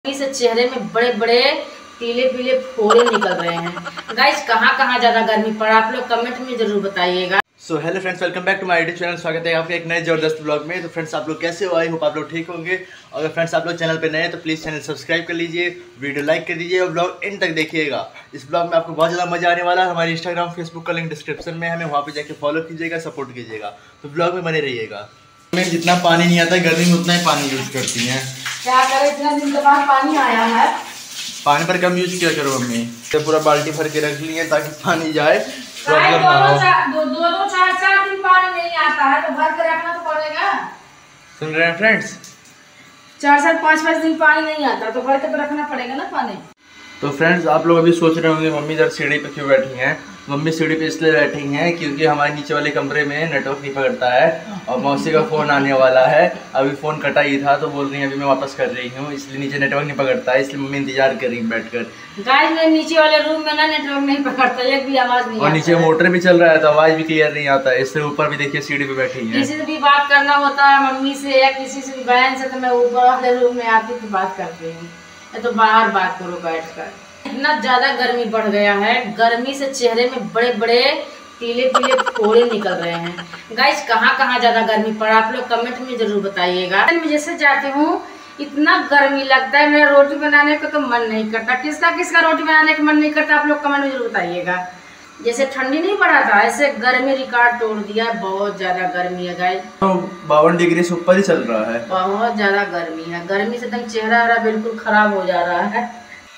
से चेहरे में बड़े बड़े पीले पीले फोड़े निकल रहे हैं। गाइस कहाँ कहाँ ज्यादा गर्मी पड़ा, आप लोग कमेंट में जरूर बताइएगा। So hello friends, welcome back to my YouTube channel. स्वागत है आपके एक नए जबरदस्त ब्लॉग में। तो फ्रेंड्स आप लोग कैसे हो? आई होप आप लोग ठीक होंगे। अगर फ्रेंड्स आप लोग चैनल पे नए हैं तो प्लीज़ चैनल सब्सक्राइब कर लीजिए, वीडियो लाइक कर दीजिए और ब्लॉग एंड तक देखिएगा। इस ब्लॉग में आपको बहुत ज़्यादा मजा आने वाला है। हमारे इंस्टाग्राम फेसबुक का लिंक डिस्क्रिप्शन में है, हमें वहाँ पे जाके फॉलो कीजिएगा, सपोर्ट कीजिएगा। तो ब्लॉग में बने रहिएगा। हमें जितना पानी नहीं आता गर्मी में उतना ही पानी यूज़ करती हैं। क्या करें, इतना दिन के बाद पानी आया है। पानी पर कम यूज किया करो मम्मी। तो पूरा बाल्टी भर के रख लिए ताकि पानी जाए, प्रॉब्लम ना हो। दो चार दिन पानी नहीं आता है तो भर के रखना तो पड़ेगा। सुन रहे हैं फ्रेंड्स? 4-5 दिन पानी नहीं आता तो भर के तो रखना पड़ेगा ना पानी। तो फ्रेंड्स आप लोग अभी सोच रहे होंगे मम्मी इधर सीढ़ी पे क्यों बैठी हैं। मम्मी सीढ़ी पे इसलिए बैठी हैं क्योंकि हमारे नीचे वाले कमरे में नेटवर्क नहीं पकड़ता है और मौसी का फ़ोन आने वाला है। अभी फ़ोन कटा ही था तो बोल रही है अभी मैं वापस कर रही हूँ, इसलिए नीचे नेटवर्क नहीं पकड़ता है, इसलिए मम्मी इंतजार कर रही है बैठकर। गाइस मेरे नीचे वाले रूम में ना नेटवर्क नहीं पकड़ता, एक भी आवाज़ नहीं। और नीचे मोटर भी चल रहा है तो आवाज़ भी क्लियर नहीं आता है, इसलिए ऊपर भी देखिए सीढ़ी पे बैठी है। किसी से भी बात करना होता है मम्मी से या किसी से भी बहन से तो मैं ऊपर वाले रूम में आती तो बात करती हूँ, तो बाहर बात करो बैठकर। इतना ज्यादा गर्मी बढ़ गया है, गर्मी से चेहरे में बड़े बड़े पीले पीले फोड़े निकल रहे हैं। गाइस कहाँ कहाँ ज्यादा गर्मी पड़ा, आप लोग कमेंट में जरूर बताइएगा। मैं जैसे जाती हूँ इतना गर्मी लगता है, मेरा रोटी बनाने को तो मन नहीं करता। किसका किसका रोटी बनाने का मन नहीं करता, आप लोग कमेंट में जरूर बताइएगा। जैसे ठंडी नहीं पड़ा था ऐसे गर्मी रिकॉर्ड तोड़ दिया, बहुत ज्यादा गर्मी है गाइस। तो 52 डिग्री से ऊपर ही चल रहा है, बहुत ज्यादा गर्मी है। गर्मी से एकदम चेहरा बिल्कुल खराब हो जा रहा है।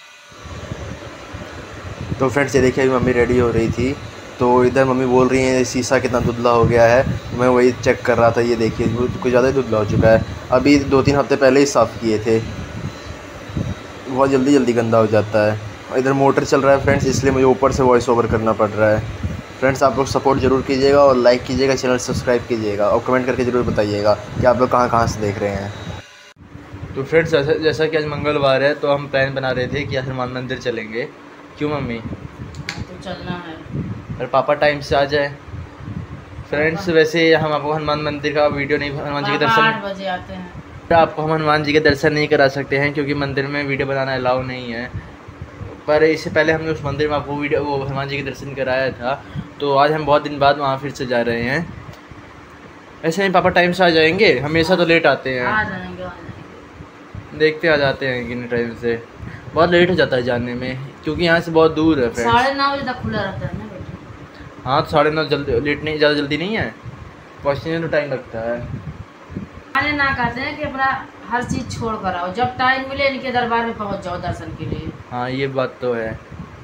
तो फ्रेंड्स ये देखिए अभी मम्मी रेडी हो रही थी तो इधर मम्मी बोल रही है शीशा कितना धुंधला हो गया है। मैं वही चेक कर रहा था, ये देखिए कुछ ज़्यादा ही धुंधला हो चुका है। अभी 2-3 हफ्ते पहले ही साफ़ किए थे, बहुत जल्दी गंदा हो जाता है। और इधर मोटर चल रहा है फ्रेंड्स, इसलिए मुझे ऊपर से वॉइस ओवर करना पड़ रहा है। फ्रेंड्स आप लोग सपोर्ट ज़रूर कीजिएगा और लाइक कीजिएगा, चैनल सब्सक्राइब कीजिएगा और कमेंट करके ज़रूर बताइएगा कि आप लोग कहाँ से देख रहे हैं। तो फ्रेंड्स जैसा कि आज मंगलवार है तो हम प्लान बना रहे थे कि हनुमान मंदिर चलेंगे। क्यों मम्मी? तो चलना है और पापा टाइम से आ जाए। फ्रेंड्स वैसे हम आपको हनुमान मंदिर का वीडियो नहीं, हनुमान जी के दर्शन 8 बजे आते हैं तो आपको हम हनुमान जी के दर्शन नहीं करा सकते हैं क्योंकि मंदिर में वीडियो बनाना अलाउ नहीं है। पर इससे पहले हमने उस मंदिर में आपको वो हनुमान जी के दर्शन कराया था, तो आज हम बहुत दिन बाद वहाँ फिर से जा रहे हैं। ऐसे ही पापा टाइम से आ जाएंगे, हमेशा तो लेट आते हैं। आ जाएंगे। देखते आ जाते हैं कि टाइम से, बहुत लेट हो जाता है जाने में क्योंकि यहाँ से बहुत दूर है फ्रेंड्स। 9:30 बजे तक खुला रहता है ना बेटा। हाँ तो 9:30 जल्दी लेट नहीं, ज़्यादा जल्दी नहीं है, पहुँचने में तो टाइम लगता है। आने ना कहते हैं कि अपना हर चीज़ छोड़ कर आओ, जब टाइम मिले इनके दरबार में पहुंच जाओ दर्शन के लिए। हाँ ये बात तो है।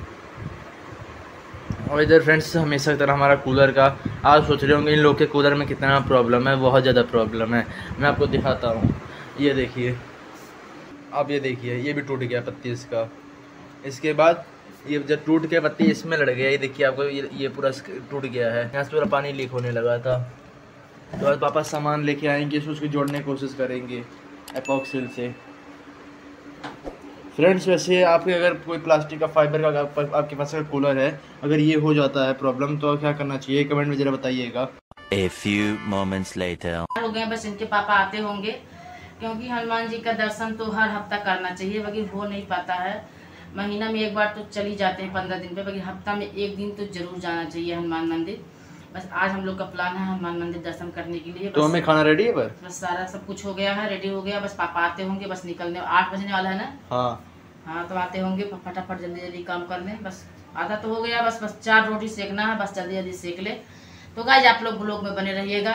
और इधर फ्रेंड्स हमेशा की तरह हमारा कूलर का, आप सोच रहे होंगे इन लोग के कूलर में कितना प्रॉब्लम है, बहुत ज़्यादा प्रॉब्लम है। मैं आपको दिखाता हूँ, ये देखिए, आप ये देखिए, ये भी टूट गया पत्ती इसका। इसके बाद ये जब टूट के पत्ती इसमें लड़ गया, ये देखिए आपको ये पूरा टूट गया है, यहाँ से पूरा पानी लीक होने लगा था। तो आज पापा सामान लेके आएंगे, उसको जोड़ने की कोशिश करेंगे एपॉक्सिल से। फ्रेंड्स वैसे आपके अगर कोई प्लास्टिक का फाइबर का आपके पास अगर कूलर है, अगर ये हो जाता है प्रॉब्लम तो क्या करना चाहिए, कमेंट में ज़रा बताइएगा। A few moments later. हो गए, बस इनके पापा आते होंगे क्योंकि हनुमान जी का दर्शन तो हर हफ्ता करना चाहिए, बाकी हो नहीं पाता है। महीना में एक बार तो चली जाते हैं 15 दिन पे, बाकी हफ्ता में एक दिन तो जरूर जाना चाहिए हनुमान मंदिर। बस आज हम लोग का प्लान है हनुमान मंदिर दर्शन करने के लिए। तो हमें खाना रेडी है? बस सारा सब कुछ हो गया है, रेडी हो गया, बस पापा आते होंगे, बस निकलने 8 बजने वाला है ना। हाँ तो आते होंगे, फटाफट जल्दी काम कर लें। बस आधा तो हो गया, बस 4 रोटी सेकना है, बस जल्दी सेक ले। तो गाइस आप लोग ब्लॉग में बने रहिएगा।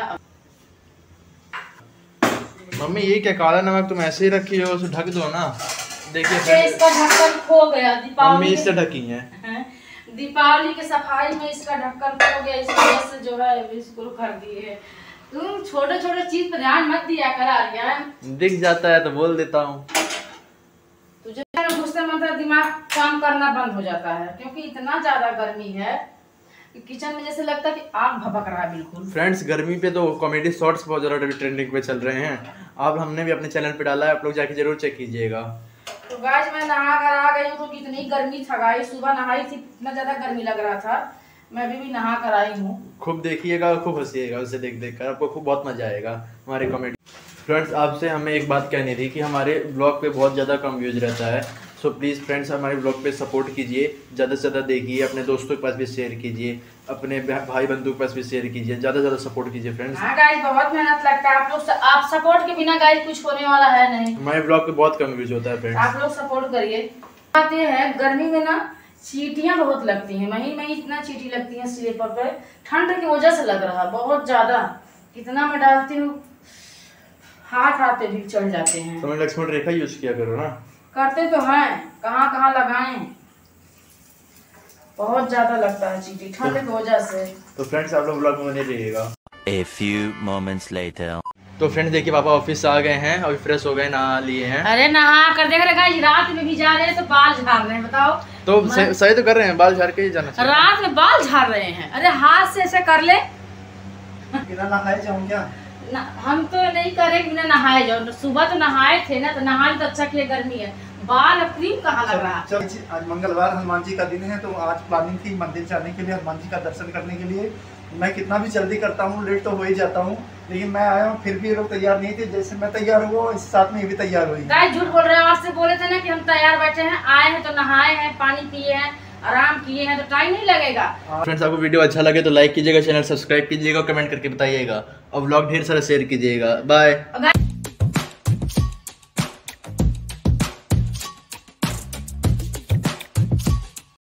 मम्मी ये क्या काला नमक तुम ऐसे ही रखी हो, उसे ढक दो ना। देखिए इसका ढक्कन खो गया, मम्मी इससे ढकी है। दीपावली के सफाई में इसका ढक्कन खो गया, इस वजह से जो है इसको कर दिए। तुम छोटे छोटे चीज पर ध्यान मत दिया करा रही, दिख जाता है तो बोल देता हूँ। तुझे गुस्से में दिमाग काम करना बंद हो जाता है क्योंकि इतना ज्यादा गर्मी है कि किचन में जैसे लगता है कि आग भभक रहा है बिल्कुल। फ्रेंड्स गर्मी पे तो कॉमेडी शॉर्ट्स बहुत ज़्यादा ट्रेंडिंग पे चल रहे हैं, अब हमने भी अपने चैनल पे डाला है, आप लोग जाके जरूर चेक कीजिएगा। तो गाइस मैं नहा कर आ गई हूँ तो कितनी गर्मी था गाइस, सुबह नहाई थी, इतना ज्यादा गर्मी लग रहा था, मैं भी नहा कर आई हूँ। खूब देखिएगा, खूब हंसिएगा, उसे देख कर आपको खूब बहुत मजा आएगा हमारी कॉमेडी। फ्रेंड्स आपसे हमें एक बात कहनी थी कि हमारे ब्लॉग पे बहुत ज़्यादा कम व्यूज़ रहता है। सो प्लीज़ फ्रेंड्स हमारे ब्लॉग पे सपोर्ट कीजिए, ज़्यादा से ज़्यादा देखिए, अपने दोस्तों के पास भी शेयर कीजिए, अपने भाई बंधु के पास भी शेयर कीजिए, ज़्यादा से ज़्यादा सपोर्ट कीजिए फ्रेंड्स। हाँ गाइस, बहुत मेहनत लगता है आप लोग आप सपोर्ट के बिना गाइस कुछ होने वाला है नहीं। हमारे ब्लॉग पे बहुत कम व्यूज़ होता है फ्रेंड्स, आप लोग सपोर्ट करिए। बात ये है गर्मी में ना चींटियां बहुत लगती हैं, मही इतना चींटी लगती है स्लीपर पे, ठंड की वजह से लग रहा है बहुत ज्यादा। इतना मैं डालती हूँ हाथ पे भी चढ़ जाते हैं। तो मैं लक्ष्मण रेखा यूज किया करो ना। करते तो हैं, कहाँ कहाँ लगाएं, बहुत ज्यादा लगता है चींटी ठंड की वजह से। तो फ्रेंड्स आप लोग ब्लॉग में बने रहिएगा। A few moments later. तो फ्रेंड्स देखिए पापा ऑफिस से आ गए हैं, अभी फ्रेश हो गए, नहा लिए हैं। अरे नहा कर देख रहे गाइस, रात में भी जा रहे हैं तो बाल झाड़ रहे हैं, बताओ। तो सही तो कर रहे हैं, बाल झाड़ के ही जाना चाहिए। रात में बाल झाड़ रहे हैं, अरे हाथ से ऐसे कर ले। बिना नहाए जाऊं क्या? हम तो नहीं करे बिना नहाए जाओ, सुबह तो नहाए थे ना, तो नहाए तो अच्छा किया, गर्मी है, बाल अब क्रीम कहाँ लग रहा है। चल आज मंगलवार हनुमान जी का दिन है, तो आज प्लानिंग थी मंदिर जाने के लिए, हनुमान जी का दर्शन करने के लिए। मैं कितना भी जल्दी करता हूँ, लेट तो हो ही जाता हूँ, लेकिन मैं आया हूँ फिर भी ये लोग तैयार नहीं थे। जैसे मैं तैयार हुआ इस साथ में ये भी तैयार हुई। गाइस झूठ बोल रहे हैं, आपसे बोले थे ना कि हम तैयार बैठे हैं, आए हैं तो नहाए हैं, पानी पिए हैं, आराम किए हैं, तो टाइम नहीं लगेगा। फ्रेंड्स आपको वीडियो अच्छा लगे तो लाइक कीजिएगा, चैनल सब्सक्राइब कीजिएगा, कमेंट करके बताइएगा और व्लॉग ढेर सारा शेयर कीजिएगा। बाय।